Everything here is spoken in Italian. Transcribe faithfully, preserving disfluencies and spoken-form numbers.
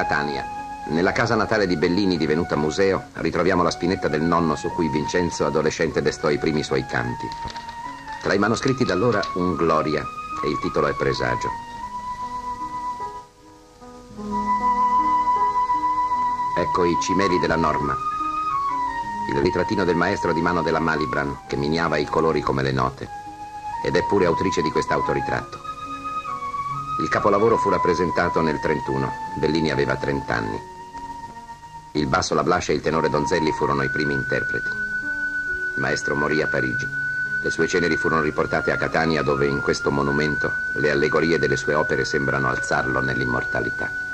Catania. Nella casa natale di Bellini, divenuta museo, ritroviamo la spinetta del nonno su cui Vincenzo, adolescente, destò i primi suoi canti. Tra i manoscritti d'allora un Gloria, e il titolo è Presagio. Ecco i cimeli della Norma, il ritrattino del maestro di mano della Malibran, che miniava i colori come le note, ed è pure autrice di quest'autoritratto. Il capolavoro fu rappresentato nel trentuno, Bellini aveva trent'anni. Il basso, la Blascia e il tenore Donzelli furono i primi interpreti. Il maestro morì a Parigi. Le sue ceneri furono riportate a Catania, dove in questo monumento le allegorie delle sue opere sembrano alzarlo nell'immortalità.